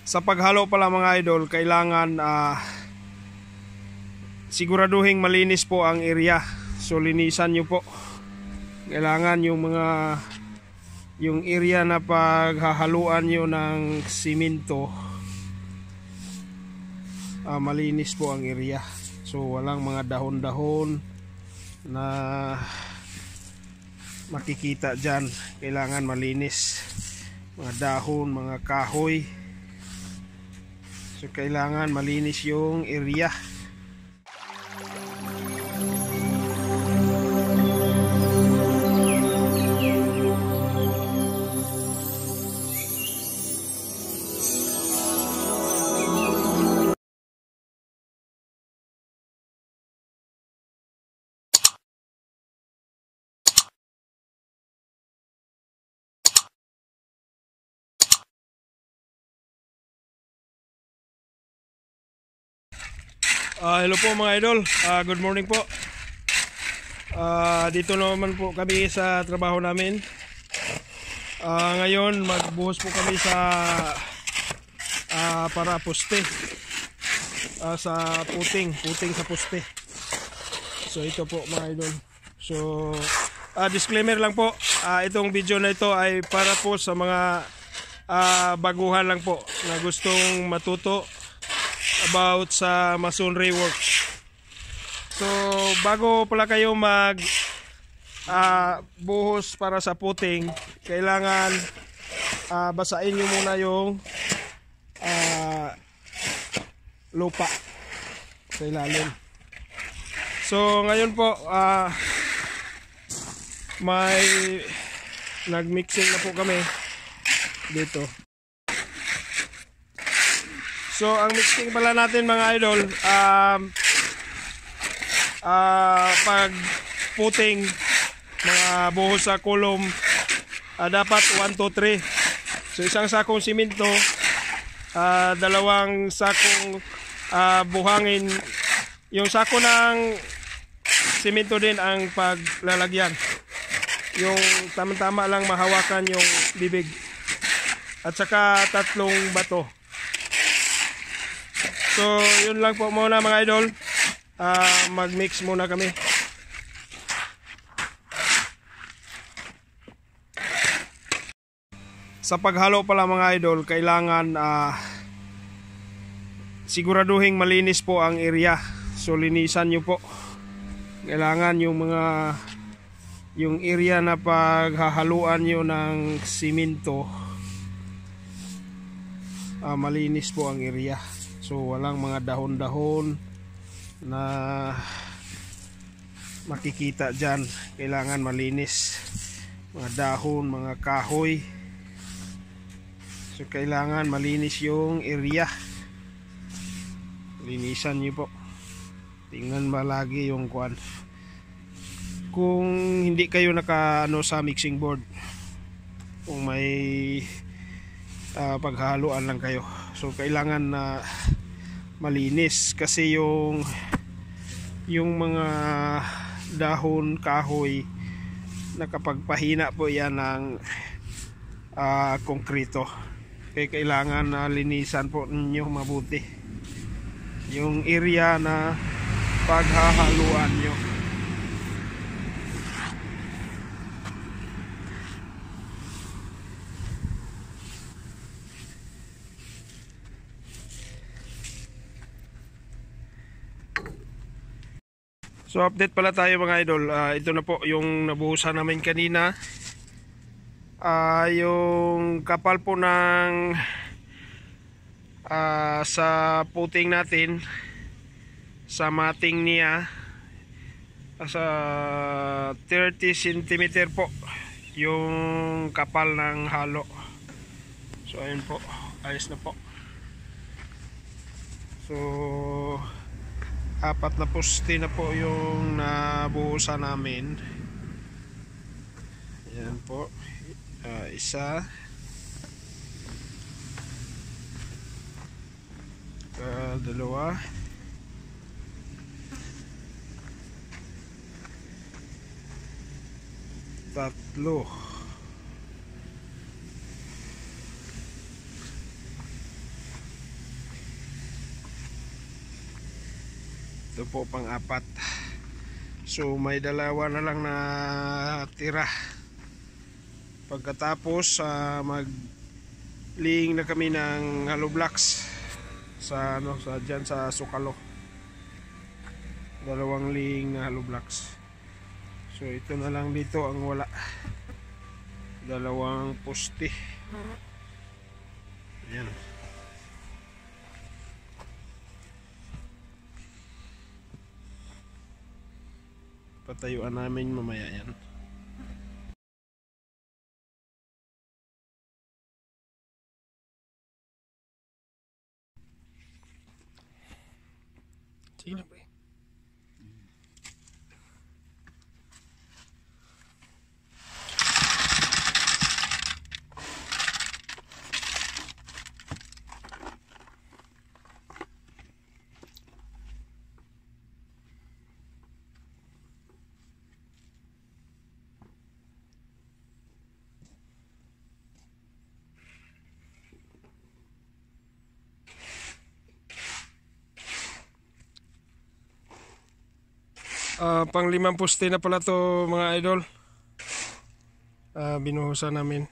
Sa paghalo pala mga idol, kailangan siguraduhin malinis po ang area. So linisan nyo po. Kailangan yung area na paghahaluan nyo ng simento, malinis po ang area. So walang mga dahon-dahon na makikita dyan. Kailangan malinis. Mga dahon, mga kahoy. So kailangan malinis yung area. Hello po mga idol, good morning po. Dito naman po kami sa trabaho namin. Ngayon magbuhos po kami sa para poste, sa puting sa poste. So ito po mga idol. So disclaimer lang po, itong video na ito ay para po sa mga baguhan lang po na gustong matuto about sa masonry work. So bago pala kayo mag buhos para sa puting, kailangan basain nyo muna yung lupa sa ilalim. So ngayon po may nagmixing na po kami dito. So ang mixing pala natin mga idol, pag puting mga buhos sa kolom, dapat 1, 2, 3. So isang sakong simento, dalawang sakong buhangin. Yung sako ng simento din ang paglalagyan. Yung tama-tama lang mahawakan yung bibig. At saka 3 bato. So yun lang po muna mga idol. Mag-mix muna kami. Sa paghalo pala mga idol, kailangan siguraduhin malinis po ang area. So linisan nyo po. Kailangan yung area na paghahaluan nyo ng simento, malinis po ang area. So walang mga dahon-dahon na makikita dyan. Kailangan malinis. Mga dahon, mga kahoy. So kailangan malinis yung area. Linisan nyo po. Tingnan malagi yung kwan. Kung hindi kayo naka sa mixing board, kung may paghaluan lang kayo, so kailangan na malinis kasi yung mga dahon, kahoy, nakapagpahina po yan ng konkrito. Kaya kailangan na linisan po ninyo mabuti yung area na paghahaluan nyo. So update pala tayo mga idol. Ito na po yung nabuhusan namin kanina. Yung kapal po ng sa puting natin, sa mating niya, sa 30 cm po yung kapal ng halo. So ayun po, ayos na po. So 4 na poste na po yung nabuhusan namin. Ayan po, isa, dalawa, tatlo, Ito po pang-apat. So may dalawa na lang na tira. Pagkatapos mag-laying na kami ng hollow blocks sa diyan sa Sukalo. Dalawang laying na hollow blocks. So ito na lang dito ang wala. Dalawang poste. Ayan. Patayuan namin mamaya yan. Sige na, pre. Pang 5 poste na pala to mga idol. Binuhusan namin.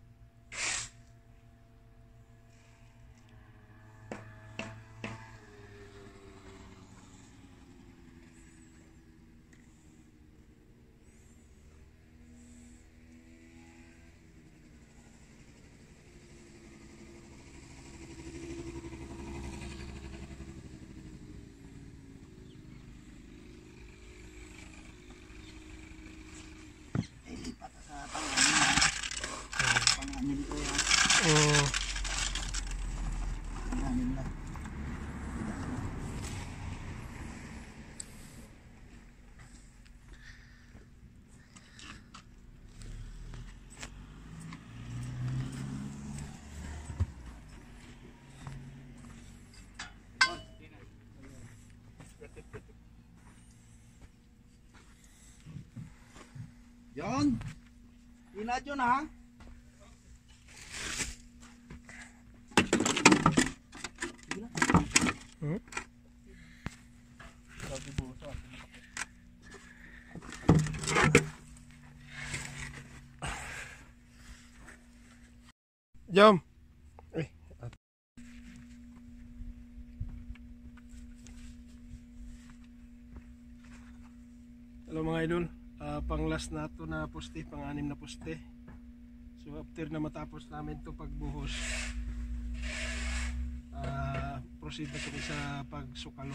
John, inat yun ha. Jom. Hello mga idol. Pang last na to na poste, pang 6 na poste. So after na matapos namin to pagbuhos, proceed na kami sa pagsukalo.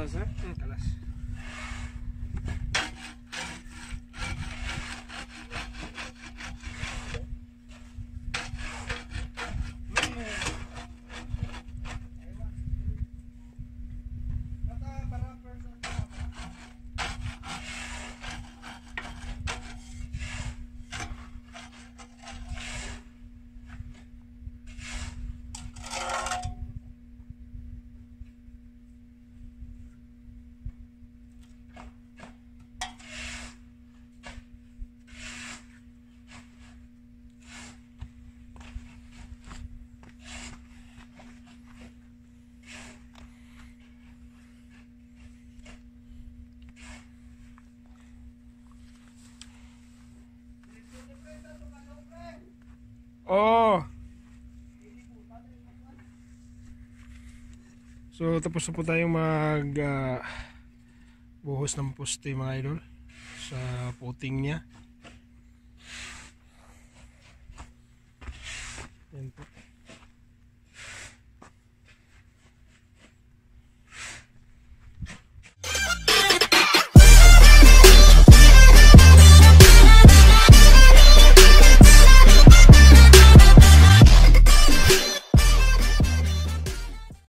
sir. Kalas. Oh. So tapos na po tayong mag buhos ng poste mga idol sa puting niya. Yan po.